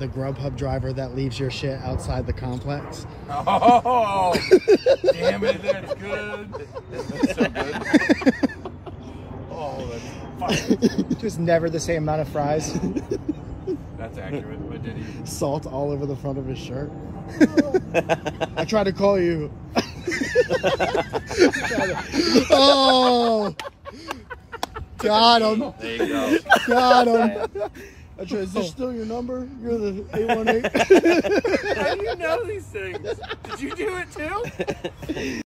the Grubhub driver that leaves your shit outside the complex. Oh, damn it, that's good. That's so good. Oh, that's fine. Just never the same amount of fries. That's accurate. What did he? Salt all over the front of his shirt. I tried to call you. Oh, got him. There you go. Got him. I tried, is this still your number? You're the 818. How do you know these things? Did you do it too?